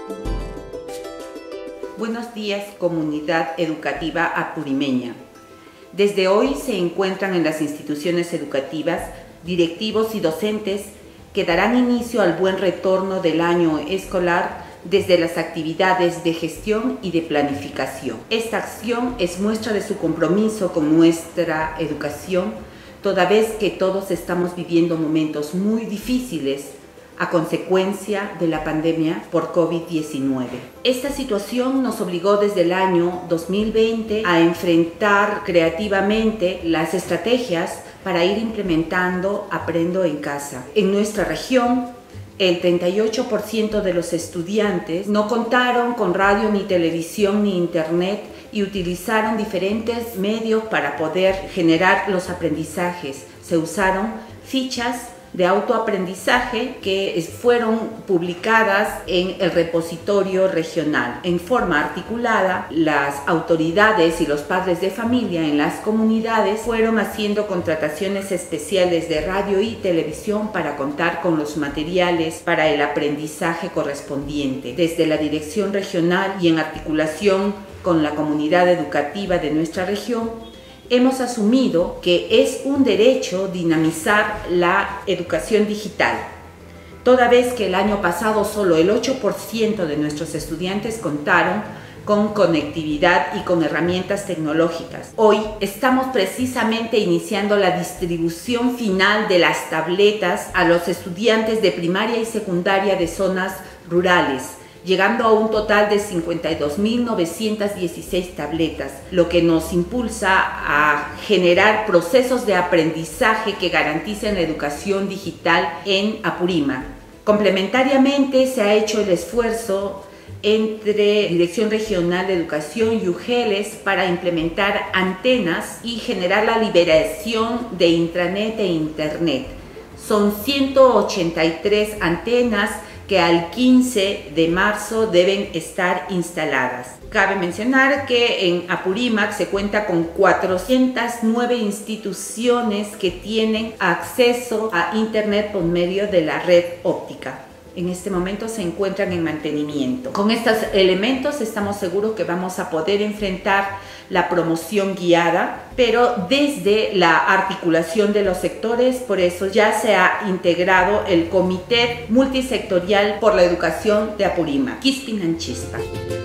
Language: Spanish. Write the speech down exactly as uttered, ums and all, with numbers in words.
Buenos días, comunidad educativa apurimeña. Desde hoy se encuentran en las instituciones educativas directivos y docentes que darán inicio al buen retorno del año escolar desde las actividades de gestión y de planificación. Esta acción es muestra de su compromiso con nuestra educación, toda vez que todos estamos viviendo momentos muy difíciles a consecuencia de la pandemia por COVID diecinueve. Esta situación nos obligó desde el año dos mil veinte a enfrentar creativamente las estrategias para ir implementando Aprendo en Casa. En nuestra región, el treinta y ocho por ciento de los estudiantes no contaron con radio, ni televisión, ni internet y utilizaron diferentes medios para poder generar los aprendizajes. Se usaron fichas de autoaprendizaje que fueron publicadas en el repositorio regional. En forma articulada, las autoridades y los padres de familia en las comunidades fueron haciendo contrataciones especiales de radio y televisión para contar con los materiales para el aprendizaje correspondiente. Desde la dirección regional y en articulación con la comunidad educativa de nuestra región, hemos asumido que es un derecho dinamizar la educación digital, toda vez que el año pasado solo el ocho por ciento de nuestros estudiantes contaron con conectividad y con herramientas tecnológicas. Hoy estamos precisamente iniciando la distribución final de las tabletas a los estudiantes de primaria y secundaria de zonas rurales, llegando a un total de cincuenta y dos mil novecientas dieciséis tabletas, lo que nos impulsa a generar procesos de aprendizaje que garanticen la educación digital en Apurímac. Complementariamente se ha hecho el esfuerzo entre Dirección Regional de Educación y UGELES para implementar antenas y generar la liberación de intranet e internet. Son ciento ochenta y tres antenas que al quince de marzo deben estar instaladas. Cabe mencionar que en Apurímac se cuenta con cuatrocientas nueve instituciones que tienen acceso a internet por medio de la red óptica. En este momento se encuentran en mantenimiento. Con estos elementos estamos seguros que vamos a poder enfrentar la promoción guiada, pero desde la articulación de los sectores. Por eso ya se ha integrado el Comité Multisectorial por la Educación de Apurímac, Quispinanchispa.